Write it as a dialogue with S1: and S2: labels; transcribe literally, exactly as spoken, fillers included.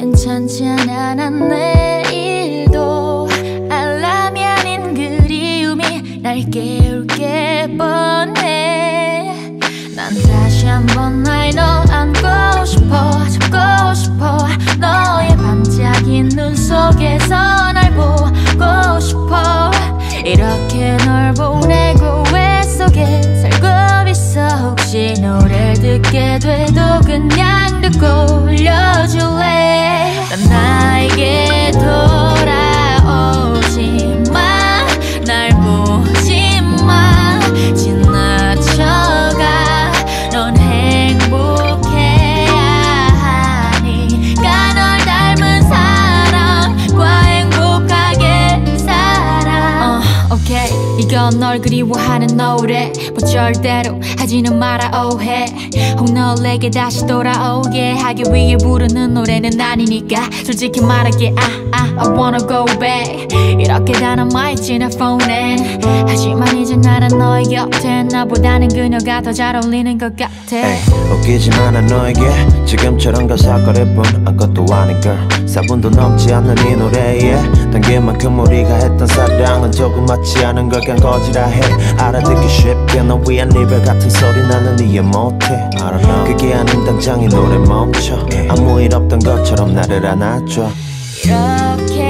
S1: 괜찮지 않아 난 내일도 알람이 아닌 그리움이 날 깨울 게 뻔해. 난 다시 한번 날 너 안고 싶어 잡고 싶어 너의 반짝인 눈 속에서 날 보고 싶어. 이렇게 널 보내고 왜 속에 살고 있어. 혹시 노래를 듣게 돼도 그냥 듣고 흘려줄래. 난 나에게 돌아오지 마. 날 보지 마. 지나쳐가. 넌 행복해야 하니까 널 닮은 사람과 행복하게 살아. uh, okay. 이건 널 그리워하는 노래. 뭐 절대로 하지는 마라 오해. 혹 널 내게 다시 돌아오게 하기 위해 부르는 노래는 아니니까 솔직히 말할게. I, I, I wanna go back. 이렇게 다 남아있지 내 폰엔. 하지만 이제 나는 너의 곁에 나보다는 그녀가 더 잘 어울리는 것 같아.
S2: Ay, 웃기지만 난 너에게 지금처럼 가사거릴 뿐 아무것도 아닌 걸. 사 분도 넘지 않는 이 노래에 당길 만큼 우리가 했던 사랑은 조그맣지 않은 걸 그냥 거지라 해. 알아듣기 쉽게 너 위한 리벨 같은 소리 나는 이해 못해. 그게 아닌 당장 이 노래 멈춰. 아무 일 없던 것처럼 나를 안아줘.
S1: 이렇게